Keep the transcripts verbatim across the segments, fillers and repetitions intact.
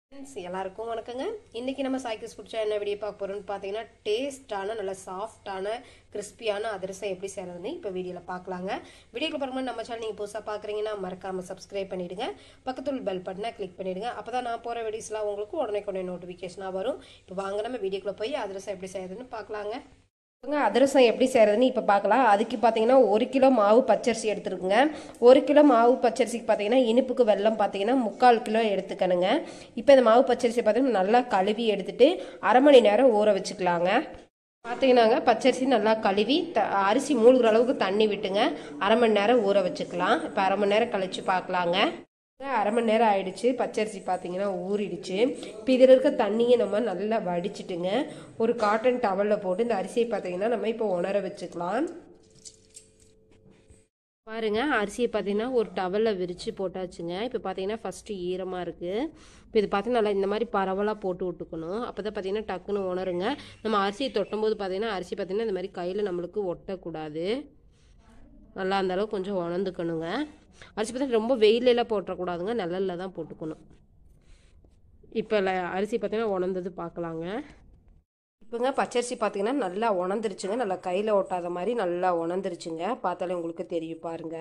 Friends எல்லாருக்கும் வணக்கங்க. இன்னைக்கு நம்ம சாய்க்கிஸ் ஃபுட் சேனல்ல வீடியோ பார்க்க போறோம்னு பார்த்தீங்கன்னா டேஸ்டான நல்ல சாஃப்டான கிறிஸ்பியான அதிரசம் எப்படி செய்யறதுன்னு இப்போ வீடியோவில் பார்க்கலாங்க. வீடியோக்கு பார்க்கும்போது நம்ம சேனல் நீங்கள் புதுசாக பார்க்குறீங்கன்னா மறக்காமல் சப்ஸ்கிரைப் பண்ணிவிடுங்க. பக்கத்தில் பெல் பட்டனை கிளிக் பண்ணிவிடுங்க. அப்போ தான் நான் போகிற வீடியோஸ்லாம் உங்களுக்கு உடனே உடனே நோட்டிஃபிகேஷனாக வரும். இப்போ வாங்க நம்ம வீடியோக்குள்ளே போய் அதிரசம் எப்படி செய்யறதுன்னு பார்க்கலாங்க. அதிரசம் எப்படி செய்கிறதுன்னு இப்போ பார்க்கலாம். அதுக்கு பார்த்தீங்கன்னா ஒரு கிலோ மாவு பச்சரிசி எடுத்துருக்குங்க. ஒரு கிலோ மாவு பச்சரிசிக்கு பார்த்தீங்கன்னா இனிப்புக்கு வெல்லம் பார்த்தீங்கன்னா முக்கால் கிலோ எடுத்துக்கணுங்க. இப்போ இந்த மாவு பச்சரிசி பார்த்தீங்கன்னா நல்லா கழுவி எடுத்துட்டு அரை மணி நேரம் ஊற வச்சுக்கலாங்க. பார்த்தீங்கன்னாங்க பச்சரிசி நல்லா கழுவி த அரிசி மூழ்கிற அளவுக்கு தண்ணி விட்டுங்க அரை மணி நேரம் ஊற வச்சுக்கலாம். இப்போ அரை மணி நேரம் கழிச்சு பார்க்கலாங்க. அரை மணி நேரம் ஆயிடுச்சு. பச்சரிசி பார்த்தீங்கன்னா ஊறிடுச்சு. இப்போ இதில் இருக்க தண்ணியை நம்ம நல்லா வடிச்சிட்டுங்க ஒரு காட்டன் டவலில் போட்டு இந்த அரிசியை பார்த்தீங்கன்னா நம்ம இப்போ உணர வச்சுக்கலாம். பாருங்க அரிசியை பார்த்தீங்கன்னா ஒரு டவலில் விரித்து போட்டாச்சுங்க. இப்போ பார்த்தீங்கன்னா ஃபஸ்ட்டு ஈரமாக இருக்குது. இப்போ இது பார்த்தீங்கன்னா நல்லா இந்த மாதிரி பரவலாக போட்டு விட்டுக்கணும். அப்போ தான் பார்த்தீங்கன்னா டக்குன்னு உணருங்க. நம்ம அரிசியை தொட்டும்போது பார்த்தீங்கன்னா அரிசி பார்த்தீங்கன்னா இந்த மாதிரி கையில் நம்மளுக்கு ஒட்டக்கூடாது. நல்லா அந்த அளவுக்கு கொஞ்சம் உணர்ந்துக்கணுங்க. அரிசி பார்த்தீங்கன்னா ரொம்ப வெயிலெல்லாம் போட்டுறக்கூடாதுங்க, நிழலில் தான் போட்டுக்கணும். இப்போ அரிசி பார்த்தீங்கன்னா உணர்ந்தது பார்க்கலாங்க. இப்போங்க பச்சரிசி பார்த்தீங்கன்னா நல்லா உணர்ந்துருச்சுங்க. நல்லா கையில் ஒட்டாத மாதிரி நல்லா உணர்ந்துருச்சுங்க. பார்த்தாலே உங்களுக்கு தெரியும் பாருங்க.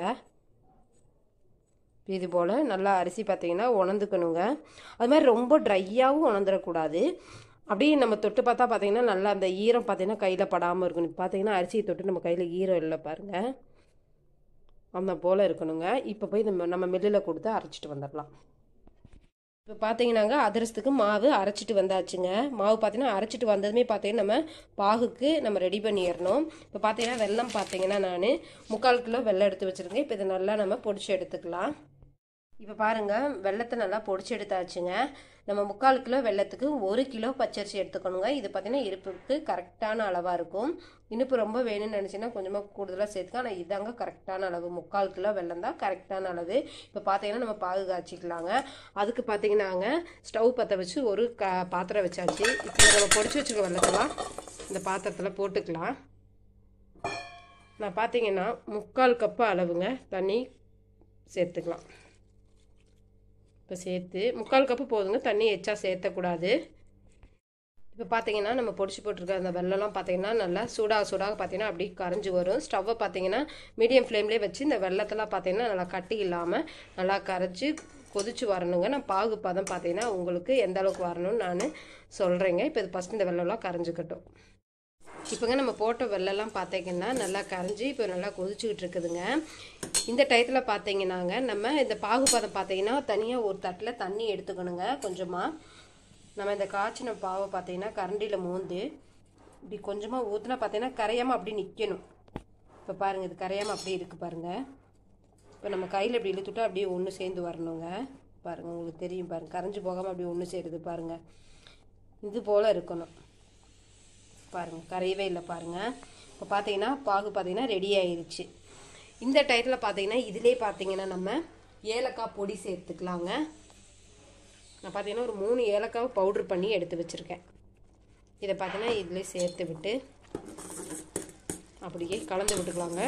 இது போல் நல்லா அரிசி பார்த்தீங்கன்னா உணர்ந்துக்கணுங்க. அது மாதிரி ரொம்ப ட்ரையாகவும் உணர்ந்துடக்கூடாது. அப்படியே நம்ம தொட்டு பார்த்தா பார்த்தீங்கன்னா நல்லா அந்த ஈரம் பார்த்தீங்கன்னா கையில் படாமல் இருக்கணும். பார்த்தீங்கன்னா அரிசியை தொட்டு நம்ம கையில் ஈரம் இல்லை பாருங்கள், அந்த போல் இருக்கணுங்க. இப்போ போய் நம்ம நம்ம மில்லில் கொடுத்து அரைச்சிட்டு வந்துடலாம். இப்போ பார்த்தீங்கன்னாங்க அதிரசத்துக்கு மாவு அரைச்சிட்டு வந்தாச்சுங்க. மாவு பார்த்தீங்கன்னா அரைச்சிட்டு வந்ததுமே பார்த்தீங்கன்னா நம்ம பாகுக்கு நம்ம ரெடி பண்ணிடணும். இப்போ பார்த்தீங்கன்னா வெல்லம் பார்த்தீங்கன்னா நான் முக்கால் கிலோ வெல்லம் எடுத்து வச்சுருக்கேன். இப்போ இதை நல்லா நம்ம பொடிச்சு எடுத்துக்கலாம். இப்போ பாருங்கள் வெல்லத்தை நல்லா பொடிச்சு எடுத்தாச்சுங்க. நம்ம முக்கால் கிலோ வெல்லத்துக்கு ஒரு கிலோ பச்சரிசி எடுத்துக்கணுங்க. இது பார்த்தீங்கன்னா இனிப்புக்கு கரெக்டான அளவாக இருக்கும். இனிப்பு ரொம்ப வேணும்னு நினச்சிங்கன்னா கொஞ்சமாக கூடுதலாக சேர்த்துக்க. ஆனால் இதாங்க கரெக்டான அளவு. முக்கால் கிலோ வெல்லம் தான் கரெக்டான அளவு. இப்போ பார்த்தீங்கன்னா நம்ம பாகு காய்ச்சிக்கலாங்க. அதுக்கு பார்த்தீங்கன்னாங்க ஸ்டவ் பற்ற வச்சு ஒரு க பாத்திரம் வச்சாச்சு. இப்போ நம்ம பொடிச்சு வச்சுருக்க வெல்லத்தெல்லாம் இந்த பாத்திரத்தில் போட்டுக்கலாம். நான் பார்த்தீங்கன்னா முக்கால் கப்பு அளவுங்க தண்ணி சேர்த்துக்கலாம். இப்போ சேர்த்து முக்கால் கப்பு போதுங்க, தண்ணி எச்சா சேர்த்தக்கூடாது. இப்போ பார்த்தீங்கன்னா நம்ம பொடிச்சு போட்டிருக்க அந்த வெள்ளம்லாம் பார்த்தீங்கன்னா நல்லா சூடாக சூடாக பார்த்தீங்கன்னா அப்படியே கரைஞ்சி வரும். ஸ்டவ்வை பார்த்தீங்கன்னா மீடியம் ஃப்ளேம்லேயே வச்சு இந்த வெள்ளத்தெல்லாம் பார்த்தீங்கன்னா நல்லா கட்டி இல்லாமல் நல்லா கரைச்சி கொதிச்சு வரணுங்க. நான் பாகு பதம் பார்த்தீங்கன்னா உங்களுக்கு எந்த அளவுக்கு வரணும்னு நான் சொல்கிறேங்க. இப்போ இது ஃபஸ்ட்டு இந்த வெள்ளம்லாம் கரைஞ்சிக்கட்டும். இப்போங்க நம்ம போட்ட வெள்ளெல்லாம் பார்த்தீங்கன்னா நல்லா கரைஞ்சி இப்போ நல்லா கொதிச்சுக்கிட்டு இருக்குதுங்க. இந்த டயத்தில் பார்த்தீங்கன்னாங்க நம்ம இந்த பாகுபதம் பார்த்தீங்கன்னா தனியாக ஒரு தட்டில் தண்ணி எடுத்துக்கணுங்க. கொஞ்சமாக நம்ம இந்த காய்ச்சின பாவை பார்த்தீங்கன்னா கரண்டியில் மோந்து இப்படி கொஞ்சமாக ஊற்றினா பார்த்தீங்கன்னா கரையாமல் அப்படி நிற்கணும். இப்போ பாருங்கள் இது கரையாமல் அப்படி இருக்குது பாருங்கள். இப்போ நம்ம கையில் இப்படி இழுத்துட்டா அப்படியே ஒன்று சேர்ந்து வரணுங்க. பாருங்கள் உங்களுக்கு தெரியும் பாருங்கள், கரைஞ்சி போகாமல் அப்படியே ஒன்று சேருது பாருங்கள். இது போல் இருக்கணும் பாருங்கள், கரையவே இல்லை பாருங்கள். இப்போ பார்த்தீங்கன்னா பாகு பார்த்தீங்கன்னா ரெடி ஆயிடுச்சு. இந்த டயத்தில் பார்த்தீங்கன்னா இதிலே பார்த்தீங்கன்னா நம்ம ஏலக்காய் பொடி சேர்த்துக்கலாங்க. நான் பார்த்தீங்கன்னா ஒரு மூணு ஏலக்காவை பவுட்ரு பண்ணி எடுத்து வச்சுருக்கேன். இதை பார்த்தீங்கன்னா இதிலே சேர்த்து விட்டு அப்படியே கலந்து விட்டுக்கலாங்க.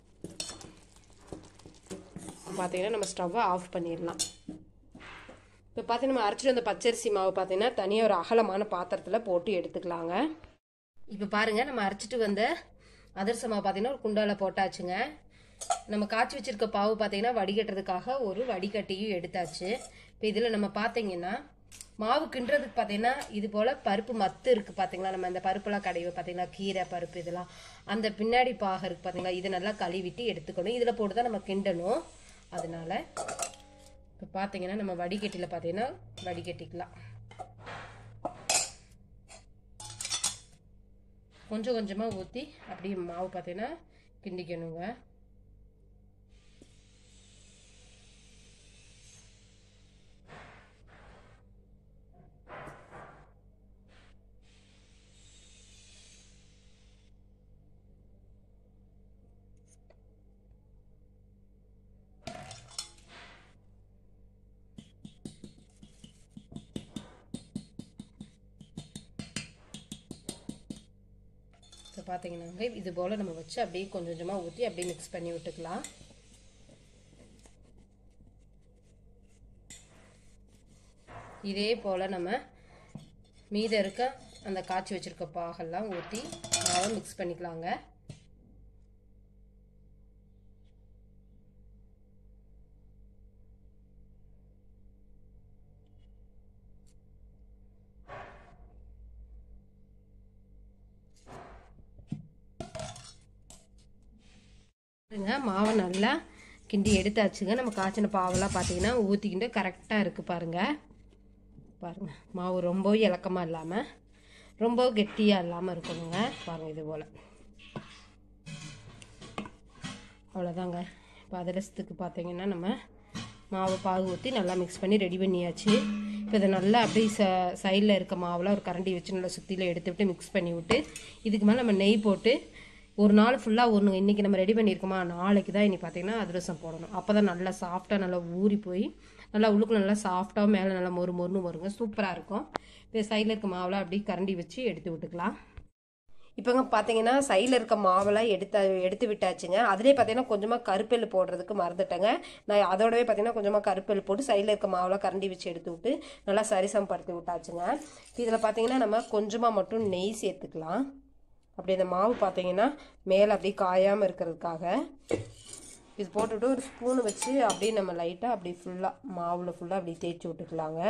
பார்த்தீங்கன்னா நம்ம ஸ்டவ்வை ஆஃப் பண்ணிடலாம். இப்போ பார்த்தீங்கன்னா நம்ம அரைச்சிட்டு வந்த பச்சரிசி மாவு பார்த்தீங்கன்னா தனியாக ஒரு அகலமான பாத்திரத்தில் போட்டு எடுத்துக்கலாங்க. இப்போ பாருங்கள் நம்ம அரைச்சிட்டு வந்த அதிரச மாவு பார்த்தீங்கன்னா ஒரு குண்டால போட்டாச்சுங்க. நம்ம காய்ச்சி வச்சிருக்க பாவு பார்த்தீங்கன்னா வடிகட்டுறதுக்காக ஒரு வடிகட்டியும் எடுத்தாச்சு. இப்போ இதில் நம்ம பார்த்தீங்கன்னா மாவு கிண்டுறதுக்கு பார்த்தீங்கன்னா இது போல் பருப்பு மத்து இருக்குது பார்த்தீங்களா. நம்ம இந்த பருப்புலாம் கடைவை பார்த்தீங்களா, கீரை பருப்பு இதெல்லாம் அந்த பின்னாடி பாக இருக்குது பார்த்தீங்களா. இதை நல்லா கழுவிட்டு எடுத்துக்கணும். இதில் போட்டு தான் நம்ம கிண்டணும். அதனால இப்போ பார்த்தீங்கன்னா நம்ம வடிகட்டியில் பார்த்தீங்கன்னா வடிகட்டிக்கலாம். கொஞ்சம் கொஞ்சமாக ஊற்றி அப்படியே மாவு பார்த்தீங்கன்னா கிண்டிக்கணுங்க. இப்போ பார்த்தீங்கன்னாங்க இது போல் நம்ம வச்சு அப்படியே கொஞ்சம் கொஞ்சமாக ஊற்றி அப்படியே மிக்ஸ் பண்ணி விட்டுக்கலாம். இதே போல் நம்ம மீதம் இருக்க அந்த காய்ச்சி வச்சுருக்க பாகெல்லாம் ஊற்றி மாவை மிக்ஸ் பண்ணிக்கலாங்க. மாவை நல்லா கிண்டி எடுத்தாச்சுங்க. நம்ம காய்ச்சின பாவெல்லாம் பார்த்தீங்கன்னா ஊற்றிக்கிட்டு கரெக்டாக இருக்குது பாருங்கள். பாருங்கள் மாவு ரொம்ப இலக்கமாக இல்லாமல் ரொம்ப கெட்டியாக இல்லாமல் இருக்கணுங்க. பாருங்கள் இது போல். அவ்வளோதாங்க. இப்போ அதிரசத்துக்கு பார்த்தீங்கன்னா நம்ம மாவு பாகு ஊற்றி நல்லா மிக்ஸ் பண்ணி ரெடி பண்ணியாச்சு. இப்போ இதை நல்லா அப்படியே ச சைடில் இருக்க மாவில் ஒரு கரண்டி வச்சு நல்லா சுற்றியில் எடுத்து விட்டு மிக்ஸ் பண்ணி விட்டு இதுக்கு மேலே நம்ம நெய் போட்டு ஒரு நாள் ஃபுல்லாக ஒன்று இன்றைக்கி நம்ம ரெடி பண்ணியிருக்கோமா, நாளைக்கு தான் இன்றைக்கி பார்த்தீங்கன்னா அதிரசம் போடணும். அப்போ தான் நல்லா சாஃப்டாக நல்லா ஊறி போய் நல்லா உள்ளுக்குள்ள நல்லா சாஃப்டாக மேலே நல்லா மொறு மொறுன்னு வருங்க. சூப்பராக இருக்கும். இப்போ சைடில் இருக்க மாவில் அப்படியே கரண்டி வச்சு எடுத்து விட்டுக்கலாம். இப்போங்க பார்த்தீங்கன்னா சைடில் இருக்க மாவெல்லாம் எடுத்து எடுத்து விட்டாச்சுங்க. அதிலே பார்த்தீங்கன்னா கொஞ்சமாக கருப்பெல் போடுறதுக்கு மறந்துட்டேங்க. நான் அதோடவே பார்த்தீங்கன்னா கொஞ்சமாக கருப்பெல் போட்டு சைடில் இருக்க மாவெல்லாம் கரண்டி வச்சு எடுத்து விட்டு நல்லா சரிசம் படுத்தி விட்டாச்சுங்க. இதில் பார்த்தீங்கன்னா நம்ம கொஞ்சமாக மட்டும் நெய் சேர்த்துக்கலாம். அப்படி இந்த மாவு பார்த்தீங்கன்னா மேலே அப்படியே காயாமல் இருக்கிறதுக்காக இது போட்டுவிட்டு ஒரு ஸ்பூனு வச்சு அப்படியே நம்ம லைட்டாக அப்படி ஃபுல்லாக மாவில் ஃபுல்லாக அப்படி தேய்ச்சி விட்டுக்கலாங்க.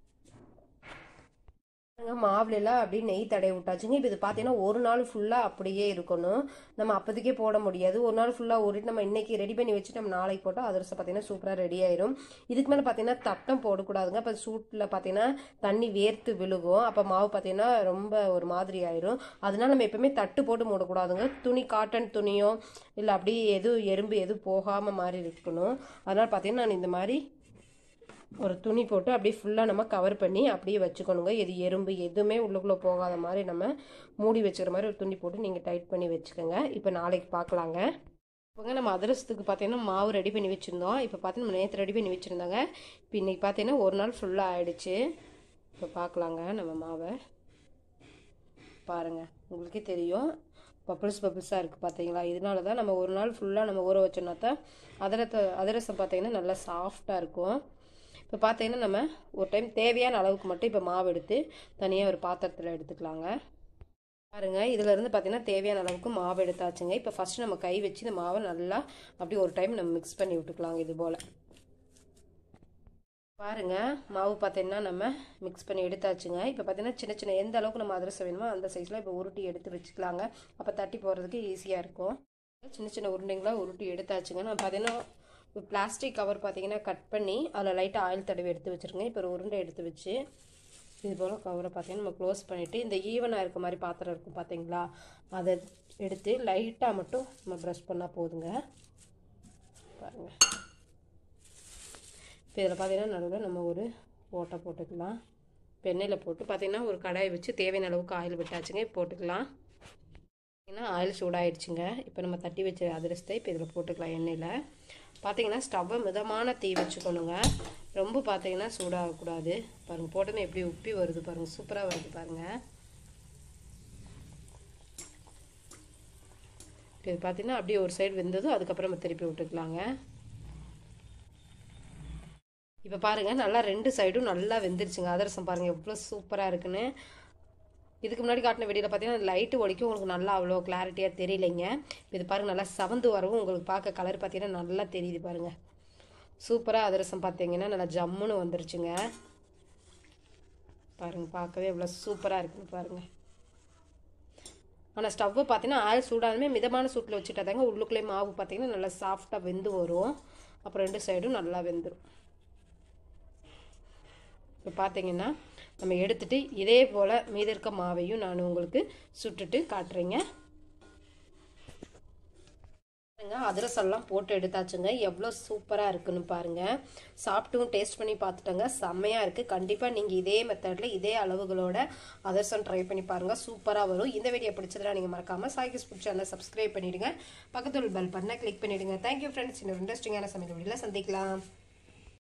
மாவுலாம் அப்படியே நெய் தடவி விட்டாச்சுங்க. இப்போ இது பார்த்தீங்கன்னா ஒரு நாள் ஃபுல்லாக அப்படியே இருக்கணும். நம்ம அப்போதைக்கே போட முடியாது. ஒரு நாள் ஃபுல்லாக ஊறிட்டு நம்ம இன்னைக்கு ரெடி பண்ணி வச்சுட்டு நம்ம நாளைக்கு போட்டால் அதிரசம் பார்த்தீங்கன்னா சூப்பராக ரெடி ஆயிரும். இதுக்கு மேலே பார்த்தீங்கன்னா தட்டம் போடக்கூடாதுங்க. அப்போ சூட்டில் பார்த்தீங்கன்னா தண்ணி வேர்த்து விழுகும். அப்போ மாவு பார்த்தீங்கன்னா ரொம்ப ஒரு மாதிரி ஆயிரும். அதனால நம்ம எப்பவுமே தட்டு போட்டு மூடக்கூடாதுங்க. துணி காட்டன் துணியோ இல்லை அப்படியே எதுவும் எறும்பு எதுவும் போகாமல் மாதிரி இருக்கணும். அதனால் பார்த்தீங்கன்னா நான் இந்த மாதிரி ஒரு துணி போட்டு அப்படியே ஃபுல்லாக நம்ம கவர் பண்ணி அப்படியே வச்சுக்கணுங்க. எது எறும்பு எதுவுமே உள்ளுக்குள்ளே போகாத மாதிரி நம்ம மூடி வச்சுக்கிற மாதிரி ஒரு துணி போட்டு நீங்கள் டைட் பண்ணி வச்சுக்கோங்க. இப்போ நாளைக்கு பார்க்கலாங்க. இப்போங்க நம்ம அதிரசத்துக்கு பார்த்தீங்கன்னா மாவு ரெடி பண்ணி வச்சுருந்தோம். இப்போ பார்த்தீங்கன்னா நம்ம நேற்று ரெடி பண்ணி வச்சுருந்தாங்க. இப்போ இன்றைக்கி பார்த்தீங்கன்னா ஒரு நாள் ஃபுல்லாக ஆகிடுச்சு. இப்போ பார்க்கலாங்க. நம்ம மாவை பாருங்கள், உங்களுக்கே தெரியும் பப்பிள்ஸ் பப்பிள்ஸாக இருக்குது பார்த்தீங்களா. இதனால தான் நம்ம ஒரு நாள் ஃபுல்லாக நம்ம ஊற வச்சோன்னா தான் அதிரத்தை அதிரசம் பார்த்தீங்கன்னா நல்லா சாஃப்டாக இருக்கும். இப்போ பார்த்தீங்கன்னா நம்ம ஒரு டைம் தேவையான அளவுக்கு மட்டும் இப்போ மாவு எடுத்து தனியாக ஒரு பாத்திரத்தில் எடுத்துக்கலாங்க. பாருங்கள், இதிலேருந்து பார்த்தீங்கன்னா தேவையான அளவுக்கு மாவு எடுத்தாச்சுங்க. இப்போ ஃபஸ்ட்டு நம்ம கை வச்சு இந்த மாவை நல்லா அப்படி ஒரு டைம் நம்ம மிக்ஸ் பண்ணி விட்டுக்கலாங்க. இது போல் பாருங்கள், மாவு பார்த்தீங்கன்னா நம்ம மிக்ஸ் பண்ணி எடுத்தாச்சுங்க. இப்போ பார்த்தீங்கன்னா சின்ன சின்ன எந்த அளவுக்கு நம்ம அதிரசம் வேணுமோ அந்த சைஸில் இப்போ உருட்டி எடுத்து வச்சுக்கலாங்க. அப்போ தட்டி போடுறதுக்கு ஈஸியாக இருக்கும். சின்ன சின்ன உருண்டைங்களாக உருட்டி எடுத்தாச்சுங்க. நான் பார்த்தீங்கன்னா பிளாஸ்டிக் கவர் பார்த்தீங்கன்னா கட் பண்ணி அதில் லைட்டாக ஆயில் தடவி எடுத்து வச்சுருங்க. இப்போ ஒரு உருண்டை எடுத்து வச்சு இது போல் கவரை பார்த்தீங்கன்னா நம்ம க்ளோஸ் பண்ணிவிட்டு இந்த ஈவனாக இருக்க மாதிரி பாத்திரம் இருக்கும் பார்த்தீங்களா, அதை எடுத்து லைட்டாக மட்டும் நம்ம ப்ரஷ் பண்ணால் போதுங்க. பாருங்கள், இப்போ இதில் பார்த்தீங்கன்னா நடுவில் நம்ம ஒரு ஓட்டை போட்டுக்கலாம். எண்ணெயில் போட்டு பார்த்தீங்கன்னா ஒரு கடாயை வச்சு தேவையான அளவுக்கு ஆயில் விட்டாச்சுங்க. இப்போ போட்டுக்கலாம். பார்த்தீங்கன்னா ஆயில் சூடாயிடுச்சுங்க. இப்போ நம்ம தட்டி வச்ச அதிரசத்தை இப்போ இதில் போட்டுக்கலாம். எண்ணெயில் பார்த்தீங்கன்னா ஸ்டவ்வை மிதமான தீ வச்சுக்கணுங்க. ரொம்ப பார்த்தீங்கன்னா சூடாகக்கூடாது. பாருங்கள், போட்டோமே எப்படி உப்பி வருது பாருங்கள், சூப்பராக வருது பாருங்கள். இது பார்த்தீங்கன்னா அப்படியே ஒரு சைடு வெந்ததும் அதுக்கப்புறம் நம்ம திருப்பி விட்டுக்கலாங்க. இப்போ பாருங்கள், நல்லா ரெண்டு சைடும் நல்லா வெந்துருச்சுங்க. அதிரசம் பாருங்கள் எவ்வளோ சூப்பராக இருக்குன்னு. இதுக்கு முன்னாடி காட்டின வீடியோவில் பார்த்தீங்கன்னா லைட்டு ஒடிக்கும் உங்களுக்கு நல்லா அவ்வளோ கிளாரிட்டியாக தெரியலைங்க. இது பாருங்கள், நல்லா செவந்து வரவும் உங்களுக்கு பார்க்க கலர் பார்த்தீங்கன்னா நல்லா தெரியுது பாருங்கள். சூப்பராக அதிரசம் பார்த்தீங்கன்னா நல்லா ஜம்முன்னு வந்துருச்சுங்க. பாருங்கள், பார்க்கவே எவ்வளோ சூப்பராக இருக்குன்னு பாருங்கள். ஆனால் ஸ்டவ்வை பார்த்தீங்கன்னா ஆயில் சூடாலுமே மிதமான சூட்டில் வச்சுட்டாதாங்க உள்ளுக்குள்ளே மாவு பார்த்தீங்கன்னா நல்லா சாஃப்டாக வெந்து வரும். அப்புறம் ரெண்டு சைடும் நல்லா வெந்துடும். இப்போ பார்த்தீங்கன்னா நம்ம எடுத்துகிட்டு இதே போல் மீதி இருக்க மாவையும் நான் உங்களுக்கு சுட்டுட்டு காட்டுறேங்க. அதிரசம்லாம் போட்டு எடுத்தாச்சுங்க. எவ்வளோ சூப்பராக இருக்குன்னு பாருங்கள். சாப்பிட்டும் டேஸ்ட் பண்ணி பார்த்துட்டோங்க, செம்மையாக இருக்குது. கண்டிப்பாக நீங்கள் இதே மெத்தடில் இதே அளவுகளோட அதிரசம் ட்ரை பண்ணி பாருங்கள், சூப்பராக வரும். இந்த வீடியோ பிடிச்சதுனா நீங்கள் மறக்காமல் சாய்கிஸ் ஃபுட் சேனலை சப்ஸ்கிரைப் பண்ணிவிடுங்க. பக்கத்தில் பெல் பட்டனை கிளிக் பண்ணிவிடுங்க. Thank you friends. இன்னொரு இன்ட்ரெஸ்டிங்கான சமையல் வீடியோவில் சந்திக்கலாம்.